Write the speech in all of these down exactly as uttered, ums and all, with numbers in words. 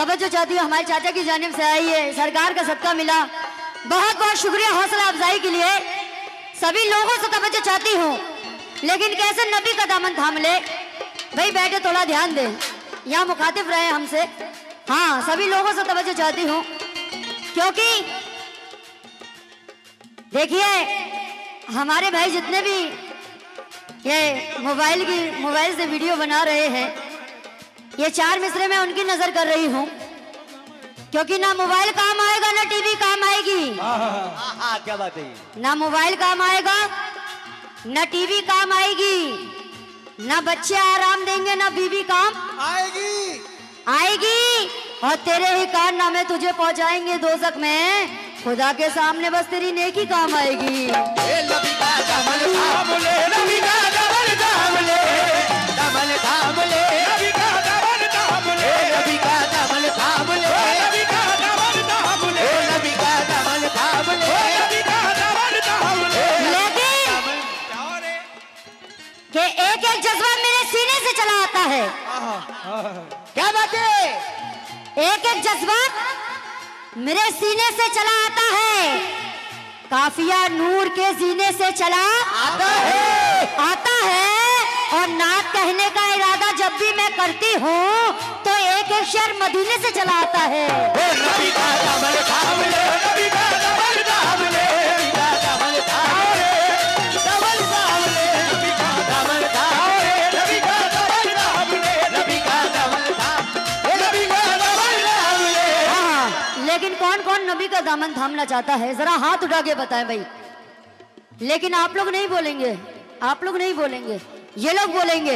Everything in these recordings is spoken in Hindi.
तवज्जो चाहती हूँ, हमारे चाचा की जानिब से आई है, सरकार का सदका मिला, बहुत बहुत शुक्रिया हौसला अफजाई के लिए। सभी लोगों से तवज्जो चाहती हूँ, लेकिन कैसे नबी का दामन थाम ले। भाई बैठे, थोड़ा ध्यान दे, यहाँ मुखातिब रहे हमसे। हाँ, सभी लोगों से तवज्जो चाहती हूँ, क्योंकि देखिए हमारे भाई जितने भी ये मोबाइल की मोबाइल से वीडियो बना रहे हैं, ये चार मिसरे में उनकी नजर कर रही हूँ, क्योंकि ना मोबाइल काम आएगा ना टीवी काम आएगी। हाँ हाँ, क्या बात है। ना मोबाइल काम आएगा ना टीवी काम आएगी, ना बच्चे आराम देंगे ना बीवी काम आएगी आएगी, और तेरे ही कारनामे तुझे पहुंचाएंगे दोज़ख में। खुदा के सामने बस तेरी नेकी काम आएगी। ए नबी का दामन थाम ले, नबी का दामन थाम ले, दामन थाम ले, नबी का दामन थाम ले, नबी का दामन थाम ले, नबी का दामन थाम ले, नबी का दामन थाम ले, नबी का दामन थाम ले। लेकिन कि एक एक जज्बा मेरे सीने से चला आता है। क्या बात है। एक एक जज्बा मेरे सीने से चला आता है। काफिया नूर के सीने से चला आता है आता है और नात कहने का इरादा जब भी मैं करती हूँ तो एक एक शेर मदीने से चला आता है। नबी का दामन थाम ले, नबी का दामन थाम ले, नबी का दामन थाम ले, दामन थाम ले, नबी का दामन थाम ले, नबी का दामन थाम ले, नबी का दामन थाम ले, नबी का दामन थाम ले। हाँ, लेकिन कौन कौन नबी का दामन थामना चाहता है, जरा हाथ उठा के बताएं भाई। लेकिन आप लोग नहीं बोलेंगे, आप लोग नहीं बोलेंगे, ये लोग बोलेंगे।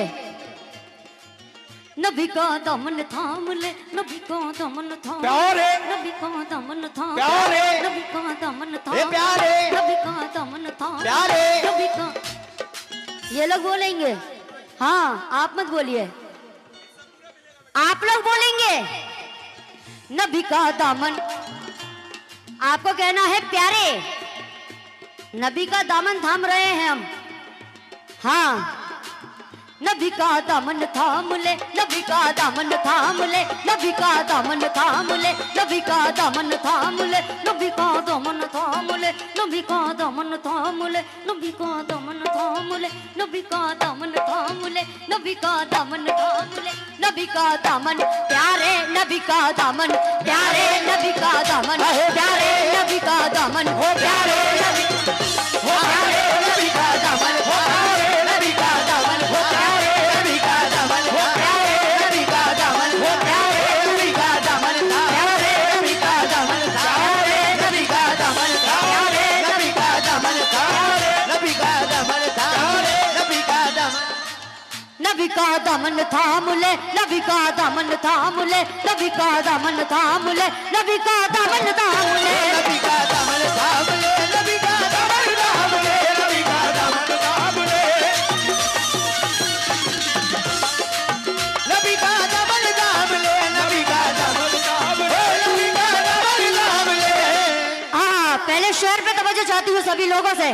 नबी का दामन थाम ले, नबी का दामन थाम, प्यार है, नबी का दामन थाम, प्यार है, नबी का दामन थाम, ए प्यार है, नबी का दामन थाम, प्यार है, नबी का। ये लोग बोलेंगे। हाँ, आप मत बोलिए, आप लोग बोलेंगे नबी का दामन। आपको कहना है प्यारे, नबी का दामन थाम रहे हैं हम। हाँ, नबी का दामन थाम ले, नबी का दामन थाम ले, नबी का दामन थाम ले, नबी का दामन थाम ले, नबी का दामन थाम ले, नबी का दामन थाम ले, नबी का दामन थाम ले, नबी का दामन थाम ले, नबी का दामन थाम ले, नबी का दामन। प्यारे नबी का दामन, प्यारे नबी का दामन, प्यारे नबी का दामन, हो प्यारे नबी, हो प्यारे नबी का दामन, हो प्यारे नबी का दामन, हो प्यारे नबी का दामन, हो प्यारे नबी का दामन, हो प्यारे नबी का दामन, प्यारे नबी का दामन, प्यारे नबी का दामन, प्यारे नबी का दामन, प्यारे नबी का दामन थाम ले, नबी का दामन, नबी का दामन थाम ले, नबी का दामन थाम ले, नबी का दामन थाम ले, नबी का दामन थाम ले, नबी का दामन थाम ले, नबी का दामन थाम ले, नबी का दामन थाम ले, नबी का दामन थाम ले, नबी का दामन थाम ले, नबी का दामन थाम ले। हाँ, पहले शेर पे तवज्जो चाहती हूँ सभी लोगों से।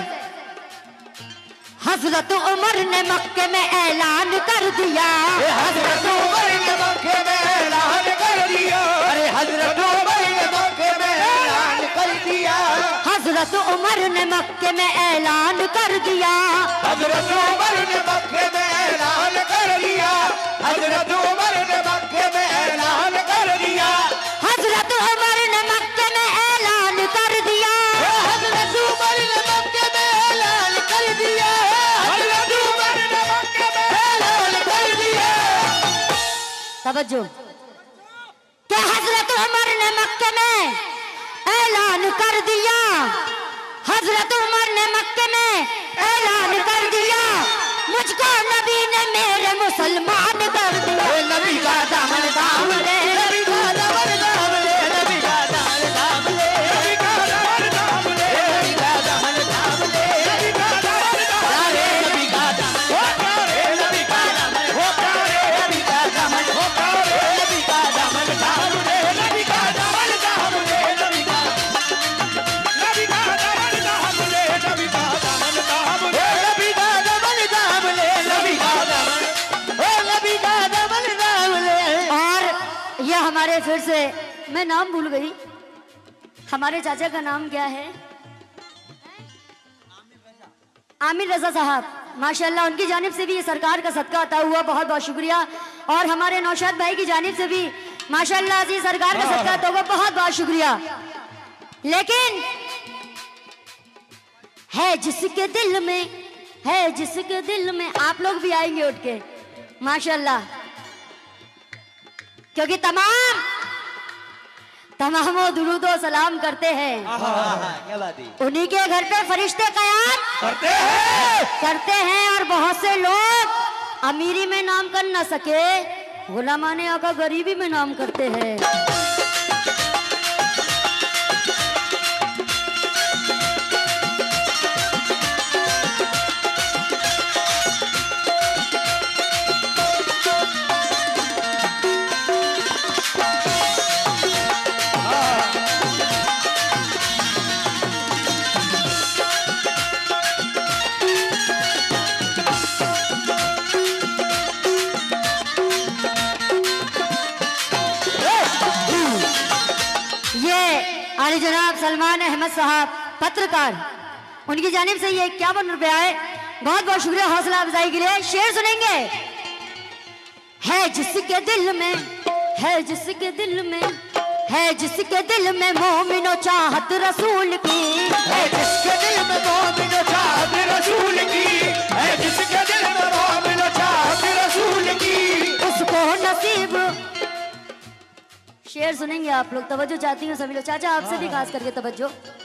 हजरत उमर ने मक्के में ऐलान कर दिया, हजरत उमर ने मक्के में ऐलान कर दिया, अरे हजरत उमर ने मक्के में ऐलान कर दिया, हजरत उमर ने मक्के में ऐलान कर दिया, हजरत उमर ने मक्के में ऐलान कर दिया, हजरत उमर ने मक्के में ऐलान कर दिया, हजरत उमर ने मक्के में ऐलान कर दिया, हजरत उमर ने मक्के में ऐलान कर दिया, हजरत उमर ने मक्के में ऐलान कर दिया। तवज्जो, क्या हजरत उमर ने मक्के में ऐलान कर दिया, हजरत उमर ने मक्के में ऐलान कर दिया, मुझको नबी ने मेरे मुसलमान कर दिया। नबी का दामन थाम ले, नबी का दामन थाम ले, नबी का दामन थाम ले, नबी का दामन थाम ले, नबी का दामन थाम ले, नबी का दामन थाम ले, नबी का दामन, हो प्यारे नबी का दामन, हो प्यारे नबी का दामन, हो प्यारे नबी का दामन थाम ले, नबी का दामन थाम ले, नबी का नबी का दामन थाम ले, नबी का दामन थाम ले, नबी का दामन थाम ले, नबी का दामन, ओ नबी का दामन हमारे फिर से, मैं नाम भूल गई, हमारे चाचा का नाम क्या है? आमिर रजा साहब, माशाल्लाह उनकी जानिब से भी ये सरकार का सदका अता हुआ, बहुत बहुत शुक्रिया। और हमारे नौशाद भाई की जानिब से भी माशाल्लाह जी सरकार का सदका अता हुआ, बहुत बहुत शुक्रिया। लेकिन है जिसके दिल में, है जिसके दिल में, आप लोग भी आएंगे उठ के माशाल्लाह, क्योंकि तमाम तमामों दुरूदो सलाम करते हैं। क्या बात है? उन्हीं के घर पे फरिश्ते कयाम करते हैं करते हैं। और बहुत से लोग अमीरी में नाम कर न सके, गुलामाने आका गरीबी में नाम करते हैं। आली जनाब सलमान अहमद साहब पत्रकार, उनकी जानिब से ये इक्यावन रुपया है, बहुत बहुत शुक्रिया हौसला अफजाई के लिए। शेर सुनेंगे। है जिसके दिल में, है जिसके दिल में, है जिसके दिल में मोमिनो चाहत रसूल की, है जिसके दिल में मोमिनो चाहत रसूल की, है जिसके दिल में मोमिनो चाहत रसूल की, उसको नसीब। शेर सुनेंगे आप लोग, तवज्जो चाहती हूँ सभी लोग, चाचा आपसे भी खास करके तवज्जो।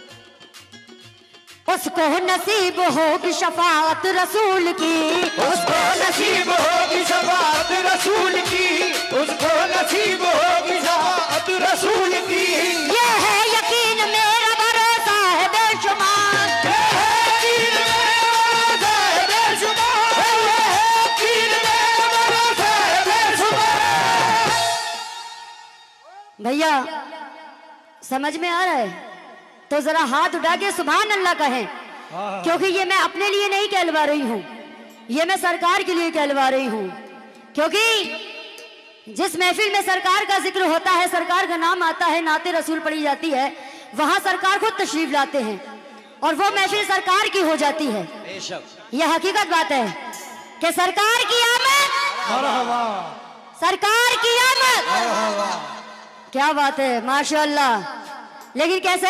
उसको नसीब होगी शफाअत रसूल की, उसको नसीब होगी शफाअत रसूल की, उसको नसीब होगी शफाअत रसूल की। ये है यकीन मेरा भरोसा है बेशुमार, ये है यकीन मेरा भरोसा है बेशुमार, ये है यकीन मेरा भरोसा है बेशुमार। भैया समझ में आ रहा है तो जरा हाथ उठा के सुभान अल्लाह कहें, क्योंकि ये मैं अपने लिए नहीं कहलवा रही हूँ, ये मैं सरकार के लिए कहलवा रही हूँ। क्योंकि जिस महफिल में सरकार का जिक्र होता है, सरकार का नाम आता है, नाते रसूल पढ़ी जाती है, वहां सरकार खुद तशरीफ लाते हैं और वो महफिल सरकार की हो जाती है। यह हकीकत बात है कि सरकार की आमद, सरकार की आमद, क्या बात है माशाअल्लाह। लेकिन कैसे?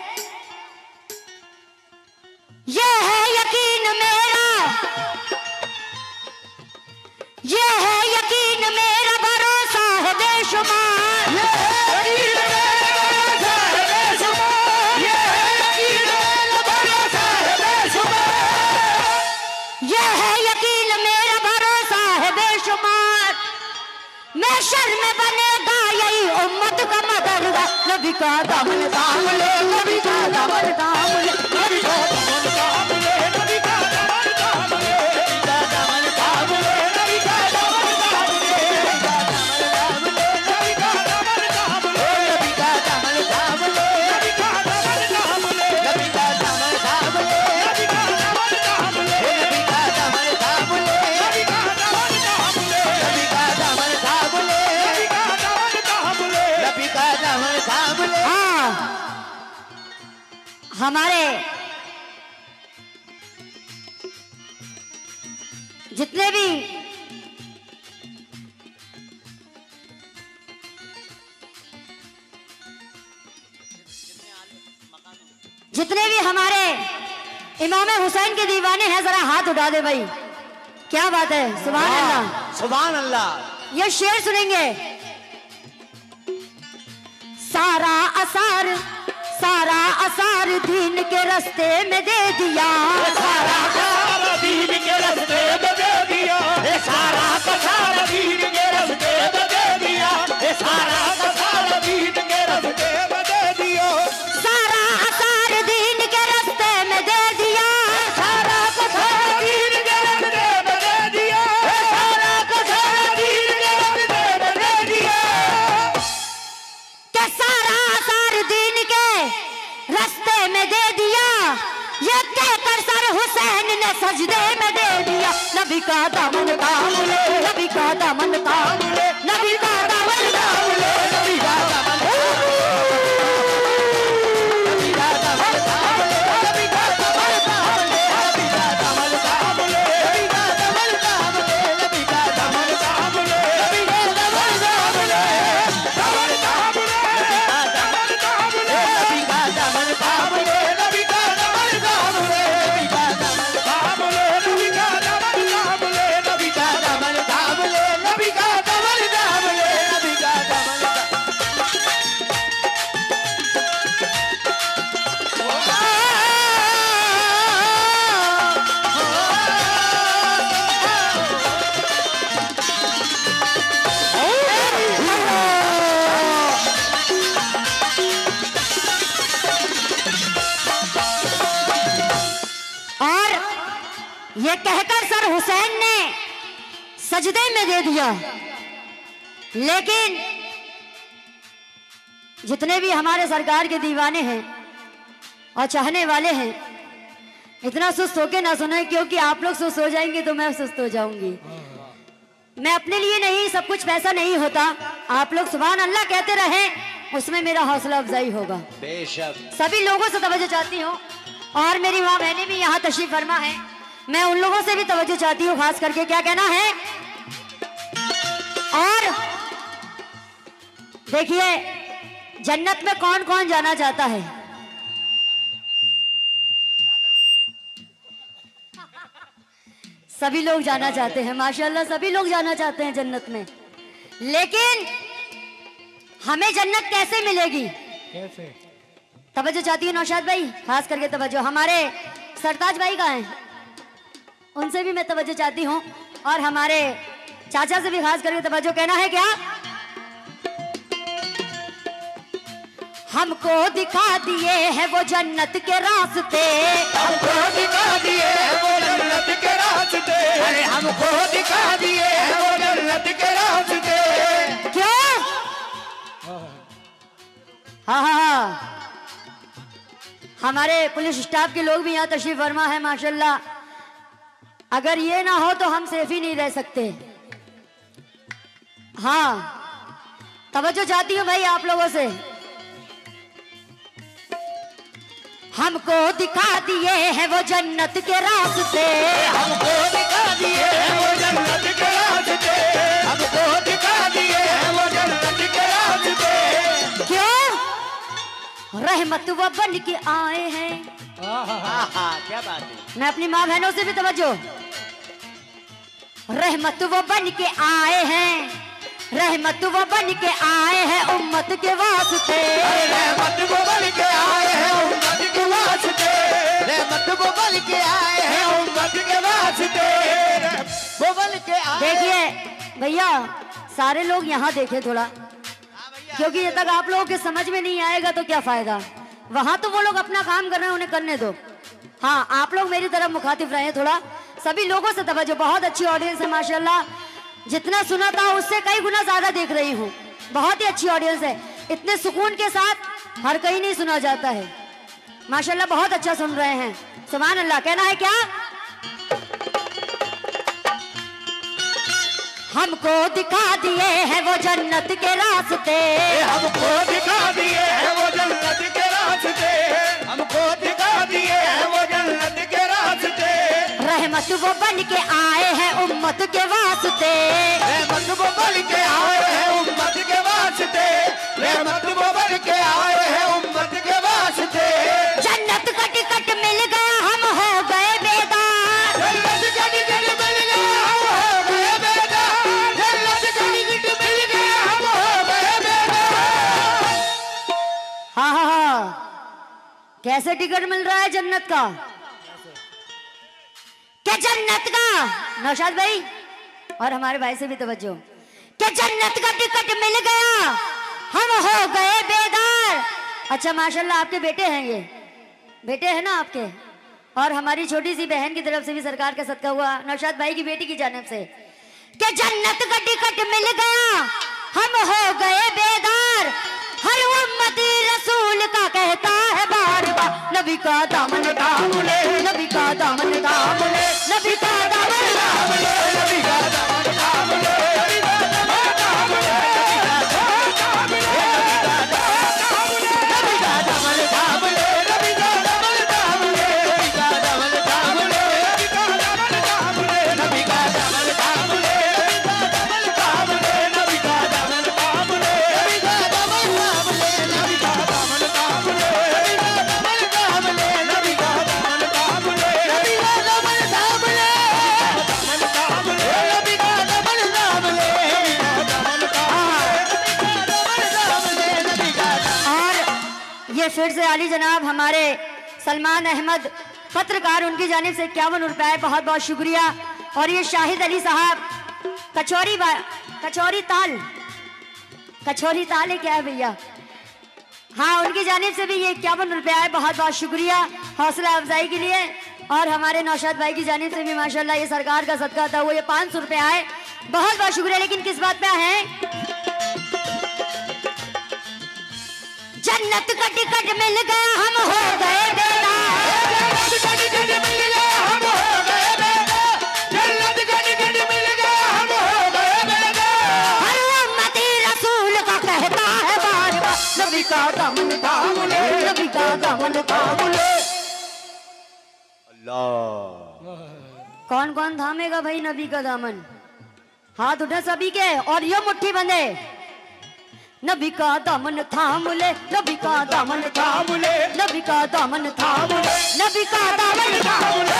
ये है यकीन मेरा, ये है यकीन मेरा भरोसा है बेशुमार, ये है यकीन मेरा भरोसा है बेशुमार, ये है यकीन मेरा भरोसा है बेशुमार, ये है यकीन मेरा भरोसा है बेशुमार। मैं शर्म बनेगा यही उम्मत का मददगार, नबी का दामन थाम ले, नबी का दामन थाम ले, नबी का दामन थाम ले, नबी का दामन थाम ले, नबी का दामन थाम ले, नबी का दामन थाम ले, नबी का दामन थाम ले, नबी का दामन थाम ले, नबी का दामन थाम ले, नबी का दामन थाम ले, नबी का दामन थाम ले, नबी का दामन थाम ले, नबी का दामन थाम ले, नबी का दामन थाम ले, नबी का दामन थाम ले, नबी का दामन थाम ले। हाँ, हमारे जितने भी जितने भी हमारे इमाम हुसैन के दीवाने हैं, जरा हाथ उठा दे भाई। क्या बात है, सुभान अल्लाह, सुभान अल्लाह। ये शेर सुनेंगे। सारा असार, सारा असार दीन के रास्ते में दे दिया, सारा सारा दीन के रास्ते में दे दिया, सारा सारा दीन के रास्ते में दे दिया, सारा सारा दीन के रास्ते में दे दिया, सारा असार दीन के रास्ते में दे दिया, सारा सारा दीन के रास्ते में दे दिया, सारा सारा दीन के रास्ते में दे दिया, कि सारा असार दीन के रास्ते में दे दिया, ये कहकर सर हुसैन ने सजदे में दे दिया। नबी का दामन थाम ले, नबी का दामन थाम ले, नबी का दामन थाम ले, ये कहकर सर हुसैन ने सजदे में दे दिया। लेकिन जितने भी हमारे सरकार के दीवाने हैं और चाहने वाले हैं, इतना सुस्त होके ना सुने, क्योंकि आप लोग सुस्त हो जाएंगे तो मैं सुस्त हो जाऊंगी। मैं अपने लिए नहीं, सब कुछ पैसा नहीं होता। आप लोग सुभान अल्लाह कहते रहे, उसमें मेरा हौसला अफजाई होगा। बेशक सभी लोगों से तवज्जो चाहती हूँ, और मेरी माँ बहनें भी यहाँ तशरीफ फरमा है, मैं उन लोगों से भी तवज्जो चाहती हूँ, खास करके क्या कहना है। और देखिए, जन्नत में कौन कौन जाना चाहता है? सभी लोग जाना चाहते हैं, माशाल्लाह सभी लोग जाना चाहते हैं जन्नत में। लेकिन हमें जन्नत कैसे मिलेगी? कैसे? तवज्जो चाहती हूँ नौशाद भाई, खास करके तवज्जो। हमारे सरताज भाई का है, उनसे भी मैं तवज्जो चाहती हूँ, और हमारे चाचा से भी खास करके तवज्जो। कहना है क्या? हमको दिखा दिए हैं वो जन्नत के रास्ते, हमको दिखा दिए हैं वो जन्नत के रास्ते, अरे हमको दिखा दिए हैं वो जन्नत के रास्ते। क्यों? हाँ हाँ हाँ, हमारे पुलिस स्टाफ के लोग भी यहाँ तशरीफ फरमा है माशाल्लाह। अगर ये ना हो तो हम सेफ ही नहीं रह सकते। हाँ, तवज्जो चाहती हूँ भाई आप लोगों से। हमको दिखा दिए हैं वो जन्नत के रास्ते, हमको दिखा दिए हैं वो जन्नत के रास्ते, हमको दिखा दिए हैं वो जन्नत के रास्ते। क्यों? रहमत वो बन के आए हैं। क्या बात है। मैं अपनी माँ बहनों से भी तवज्जो। रहमत वो बन के आए हैं, रहमत वो बन के आए हैं उम्मत के वास्ते, रहमत वो बन के आए हैं उम्मत के वास्ते, रहमत वो बन के आए हैं उम्मत के वास्ते, वो बन के आए। देखिए भैया, सारे लोग यहाँ देखे थोड़ा, क्योंकि जब तक आप लोगों के समझ में नहीं आएगा तो क्या फायदा। वहां तो वो लोग अपना काम कर रहे हैं, उन्हें करने दो। हाँ, आप लोग मेरी तरफ मुखातिब रहे थोड़ा। सभी लोगों से तवज्जो। बहुत अच्छी ऑडियंस है माशाल्लाह, जितना सुना था उससे कई गुना ज्यादा देख रही हूँ। बहुत ही अच्छी ऑडियंस है, इतने सुकून के साथ हर कहीं नहीं सुना जाता है माशाल्लाह। बहुत अच्छा सुन रहे हैं, सुभान अल्लाह। कहना है क्या? हमको दिखा दिए हैं वो जन्नत के रास्ते, हमको दिखा दिए हैं वो जन्नत के रास्ते, हमको दिखा दिए हैं वो जन्नत के रास्ते। रहमत वो बन के आए हैं उम्मत के वास्ते, रहमत वो बन के आए हैं उम्मत के वास्ते, रहमत वो बन के आए हैं उम्मत के वास्ते। जन्नत का टिकट मिल गया, हम हो गए बेदार, जन्नत का टिकट मिल गया, हम हो गए बेदार, जन्नत का टिकट मिल गया, हम हो गए बेदार। हाँ हाँ हाँ, कैसे टिकट मिल रहा है जन्नत का? क्या जन्नत का? नौशाद भाई और हमारे भाई से भी तवज्जो। क्या जन्नत का टिकट मिल गया, हम हो गए बेदार। अच्छा माशाल्लाह, आपके बेटे हैं, ये बेटे हैं ना आपके, और हमारी छोटी सी बहन की तरफ से भी सरकार का सदका हुआ नौशाद भाई की बेटी की जानिब से। क्या जन्नत का टिकट मिल गया, हम हो गए बेदार। हर उम्मती रसूल का कहता है बार बार, नबी का दामन थाम ले, नबी का दामन थाम ले, नबी का दामन थाम ले, नबी का दामन थाम ले, नबी का दामन थाम ले, नबी का दामन थाम ले, नबी का दामन थाम ले, नबी का दामन थाम ले, नबी का दामन थाम ले, नबी का दामन थाम ले, नबी का दामन थाम ले, नबी का दामन थाम ले, नबी का दामन थाम ले, नबी का दामन थाम ले, नबी का दामन थाम ले, नबी का दामन थाम ले, नबी का दामन थाम ले, दामन थाम ले, नबी का दामन थाम ले, नबी का दामन थाम ले, नबी का दामन। और ये फिर से आली जनाब हमारे सलमान अहमद पत्रकार, उनकी जानिब से इक्यावन रुपए, बहुत बहुत शुक्रिया। और ये शाहिद अली साहब कचौरी कचौरी ताल कचौरी ताल है क्या है भैया? हाँ, उनकी जानिब से भी ये इक्यावन रुपए आए, बहुत बहुत शुक्रिया हौसला अफजाई के लिए। और हमारे नौशाद भाई की जानिब से भी माशाल्लाह ये सरकार का सदका था, वो ये पाँच सौ रुपए आए, बहुत बहुत शुक्रिया। लेकिन किस बात पे है? जन्नत का टिकट मिल गया, हम हो गए बेदार। जन्नत का टिकट मिल गया, हम हो गए बेदार। जन्नत का टिकट मिल गया, हम हो गए बेदार। हर उम्मती रसूल का कहता है बार बार, नबी का दामन थाम ले, नबी का दामन थाम ले। कौन कौन थामेगा भाई नबी का दामन? हाथ उठा सभी के और ये मुट्ठी बंधे। नबी का दामन थाम ले, नबी का दामन थाम ले, नबी का दामन थाम ले, नबी का दामन थाम ले,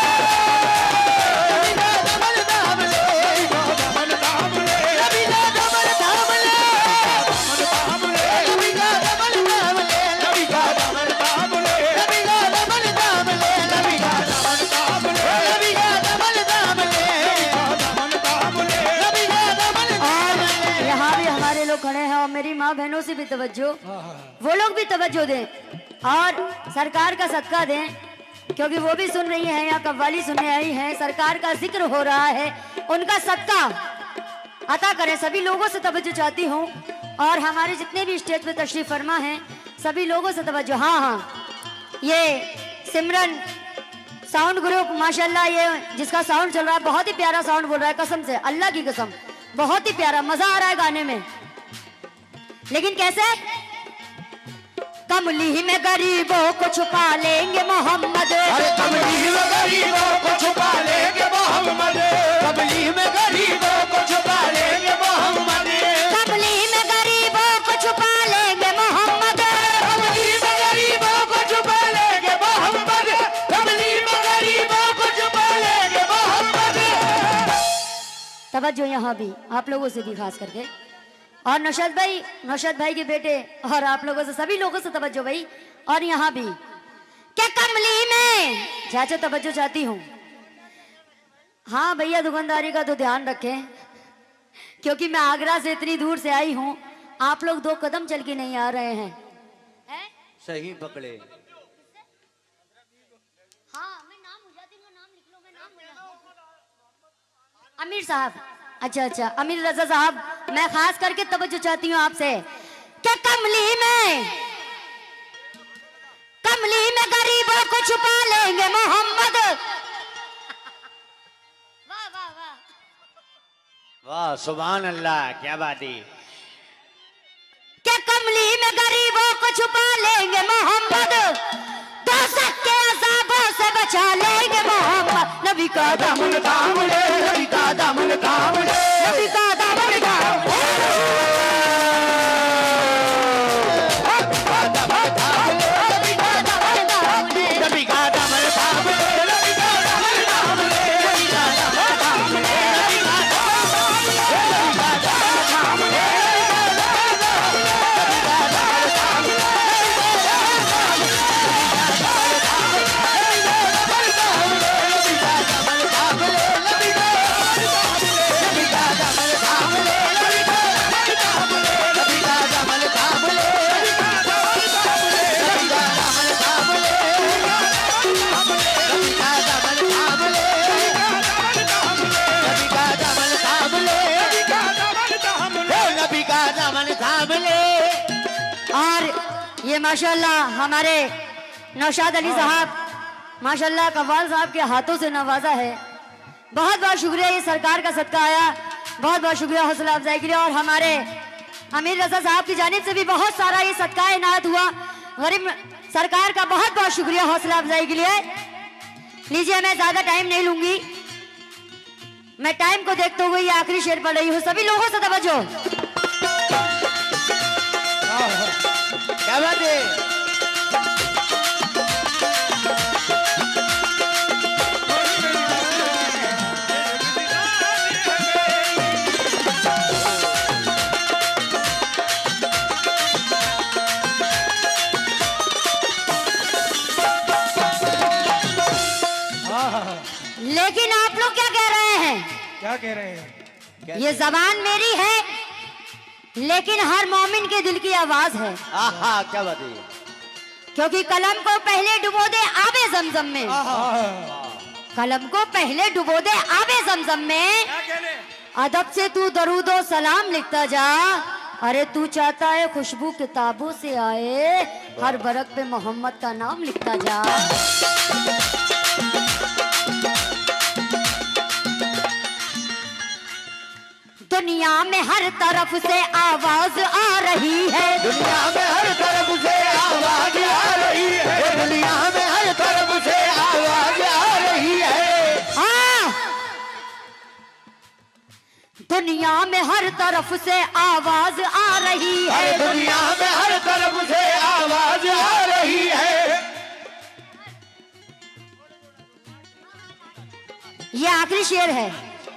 नबी का दामन थाम ले, दामन थाम ले, नबी का दामन थाम ले, दामन थाम ले, नबी का दामन थाम ले, नबी का दामन थाम ले, नबी का दामन थाम ले, नबी का दामन थाम ले, नबी का दामन थाम ले, दामन थाम ले, नबी का दामन थाम ले। यहाँ भी हमारे लोग खड़े हैं और मेरी माँ बहनों से भी तवज्जो, वो लोग भी तवज्जो दें और सरकार का सदका दें, क्योंकि वो भी सुन रही हैं, यहाँ कव्वाली सुनने आई हैं, सरकार का जिक्र हो रहा है, उनका सदका अता करें। सभी लोगों से तवज्जो चाहती हूँ और हमारे जितने भी स्टेज पे तशरीफ फरमा हैं सभी लोगों से तवज्जो। हाँ हाँ, ये सिमरन साउंड ग्रुप माशाल्लाह, ये जिसका साउंड चल रहा है बहुत ही प्यारा साउंड बोल रहा है, कसम से अल्लाह की कसम बहुत ही प्यारा, मजा आ रहा है गाने में। लेकिन कैसे? कमली में गरीबों को छुपा लेंगे मोहम्मद, अरे कमली में गरीबों को छुपा लेंगे मोहम्मद, कमली में गरीबों को छुपा लेंगे मोहम्मद, कमली में गरीबों को छुपा लेंगे मोहम्मद, कमली में गरीबों को छुपा लेंगे मोहम्मद, कमली में गरीबों को छुपा लेंगे मोहम्मद। तवज्जो यहाँ भी आप लोगों से भी खास करके, और नौशाद भाई, नौशाद भाई के बेटे और आप लोगों से, सभी लोगों से तवज्जो भाई। और यहाँ भी क्या कमली में चाचा तवज्जो चाहती हूँ। हाँ भैया, दुकानदारी का तो ध्यान रखें, क्योंकि मैं आगरा से इतनी दूर से आई हूँ, आप लोग दो कदम चल के नहीं आ रहे हैं। सही पकड़े। हाँ, मैं नाम हो जाती हूँ, नाम लिख लो, मैं नाम हो जाती हूँ। अमीर साहब, अच्छा अच्छा, अमीर रजा साहब, मैं खास करके तवज्जो चाहती हूँ आपसे। क्या कमली में, कमली में गरीबों को छुपा लेंगे मोहम्मद। वाह वाह वाह वाह, सुभान अल्लाह, क्या बात है। क्या कमली में गरीबों को छुपा लेंगे मोहम्मद, दोज़ख के अज़ाबों से बचा लेंगे मोहम्मद। नबी का दामन थाम ले, नबी का दामन थाम ले, नबी का दामन थाम ले, नबी का दामन थाम ले, नबी का दामन थाम ले, नबी का दामन थाम ले, नबी का दामन थाम ले, नबी का दामन थाम ले, और ये माशाल्लाह हमारे नौशाद अली साहब माशाल्लाह कव्वाल साहब के हाथों से नवाजा है। बहुत बहुत शुक्रिया, ये सरकार का सदका आया, बहुत बहुत शुक्रिया हौसला अफजाई के लिए। और हमारे अमीर रजा साहब की जानिब से भी बहुत सारा ये सदका इनायत हुआ, गरीब सरकार का बहुत बहुत शुक्रिया हौसला अफजाई के लिए। लीजिए, मैं ज्यादा टाइम नहीं लूंगी, मैं टाइम को देखते हुए ये आखिरी शेर पढ़ रही हूँ, सभी लोगों से तवज्जो। क्या बात है। लेकिन आप लोग क्या कह रहे हैं? क्या कह रहे हैं? ये जबान मेरी है, लेकिन हर मोमिन के दिल की आवाज है। आहा, क्या बात है। क्योंकि कलम को पहले डुबो दे आबे जमजम में, कलम को पहले डुबो दे आबे जमजम में। अदब से तू दरूदो सलाम लिखता जा। अरे तू चाहता है खुशबू किताबों से आए, हर बरक पे मोहम्मद का नाम लिखता जा। दुनिया में हर तरफ से आवाज आ रही है, दुनिया में हर तरफ से आवाज आ रही है, दुनिया में हर तरफ से आवाज आ रही है। हाँ, दुनिया में हर तरफ से आवाज आ रही है, दुनिया में हर तरफ से आवाज आ रही है। ये आखिरी शेर है।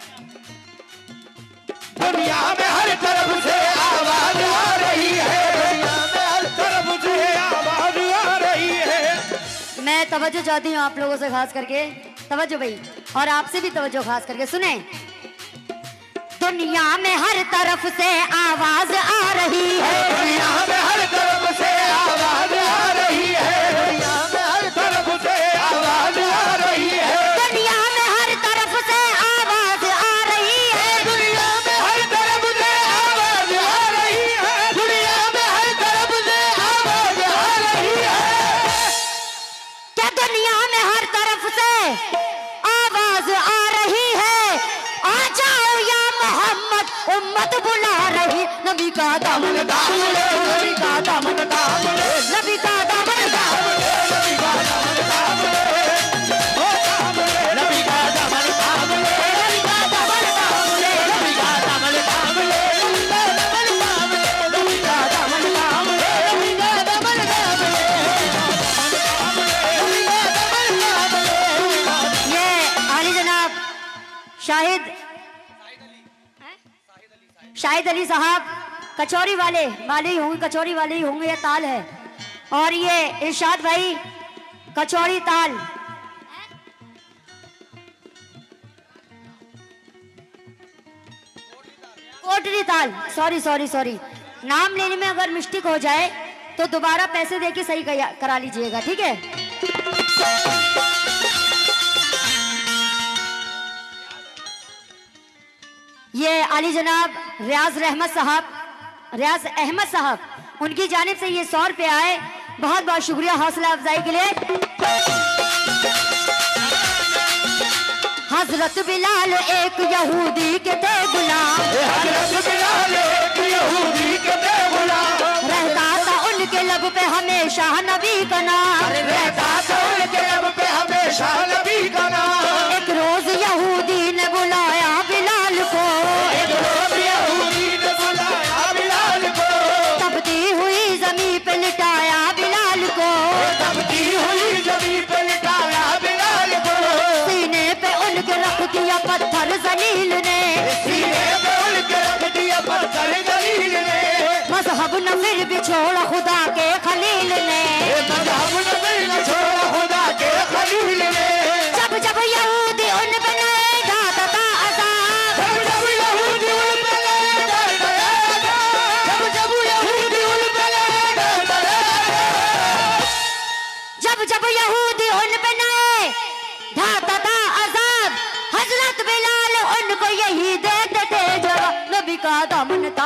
दुनिया में हर तरफ से आवाज आ रही है, दुनिया में हर तरफ से आवाज आ रही है। मैं तवज्जो चाहती हूँ आप लोगों से, खास करके तवज्जो भाई, और आपसे भी तवज्जो खास करके सुने। दुनिया में हर तरफ से आवाज आ रही है, दुनिया में हर तरफ से आवाज आ रही है, दुनिया में हर तरफ से आवाज आ रही है, दुनिया में हर तरफ से आवाज आ रही है, दुनिया में हर तरफ से आवाज आ रही है, दुनिया में हर तरफ से आवाज आ रही है। क्या दुनिया में हर तरफ से आवाज आ रही है? आ जाओ या मोहम्मद, उम्मत बुला रही। नबी का दामन थाम ले, नबी का दामन थाम ले, नबी का दामन थाम ले, नबी का दामन थाम ले, ओ थाम ले, नबी का दामन थाम ले, नबी का दामन थाम ले, नबी का दामन थाम ले, नबी का दामन थाम ले, नबी का दामन थाम ले, नबी का दामन थाम ले, नबी का दामन थाम ले। ये आली जनाब शाहिद शाहिद अली साहब कचौरी वाले वाले ही होंगे, कचौरी वाले ही होंगे, ये ताल है। और ये इरशाद भाई कचौरी ताल। कोटरी ताल, सॉरी सॉरी सॉरी, नाम लेने में अगर मिस्टेक हो जाए तो दोबारा पैसे देके सही करा लीजिएगा, ठीक है। ये आली जनाब रियाज रहमत साहब, रियाज अहमद साहब, उनकी जानिब से ये सौ रुपये आए। बहुत बहुत शुक्रिया हौसला अफजाई के लिए। हजरत बिलाल एक यहूदी के थे गुलाम, हजरत बिलाल एक यहूदी के थे गुलाम, रहता था उनके लब पे हमेशा नबी का नाम, रहता था उनके लब पे हमेशा नबी का नाम। एक रोज यहूदी ने बुलाया बिलाल को, एक रोज यहूदी ने बुलाया बिलाल को, तपती हुई जमीन पे लिटाया बिलाल को, तपती हुई जमीन पे लिटाया बिलाल को, सीने पे उनके रख दिया पत्थर जलील ने, सीने पे उनके रख दिया पत्थर जलील ने, मजहब न फिर भी छोड़ा खुदा के खलील ने, मजहब न फिर भी छोड़ा खुदा के खलील ने। जब जब यहूदी उन पे नए ढाता था अज़ाब, जब जब यहूदी उन पे नए ढाता था, जब जब यहूदी उन पे नए ढाता था, जब जब यहूदी उन पे नए ढाता था अज़ाब, हजरत बिलाल उनको यही देते थे जवाब। नबी का दामन